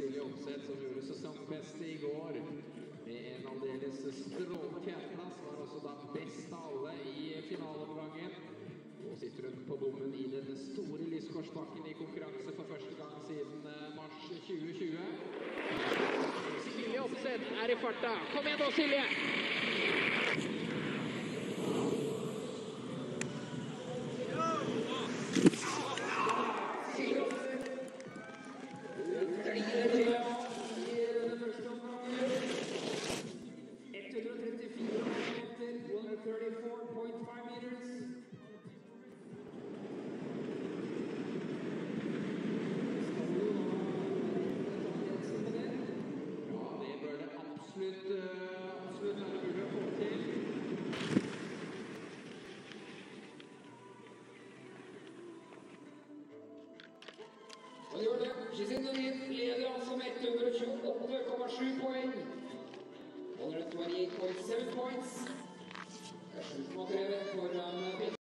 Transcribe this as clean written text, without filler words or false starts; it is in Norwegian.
Silje Opseth, som gjorde sesongbest I går. Med en aldeles strålende fjerdeplass, var også da best av alle I finaleomgangen. Nå sitter hun på bommen I den store Lyskorsbakken I konkurranse for første gang siden mars 2020. Silje Opseth I farta. Kom igjen nå, Silje! Absolutt er det mulig å få til. Og det gjør det. Gisindonit leder altså med 128,7 poeng. 128.7 points.